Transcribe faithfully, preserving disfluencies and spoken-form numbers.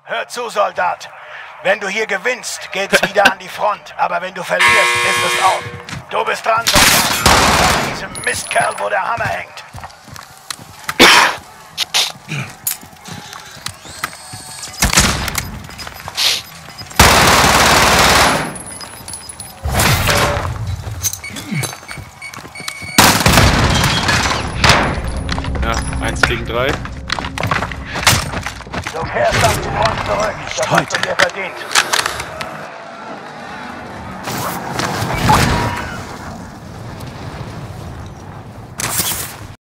Hör zu, Soldat. Wenn du hier gewinnst, geht's wieder an die Front. Aber wenn du verlierst, ist es auf. Du bist dran, Soldat. An diesem Mistkerl, wo der Hammer hängt. Ja, eins gegen drei. Du kehrst an die Front zurück. Das hast du dir verdient.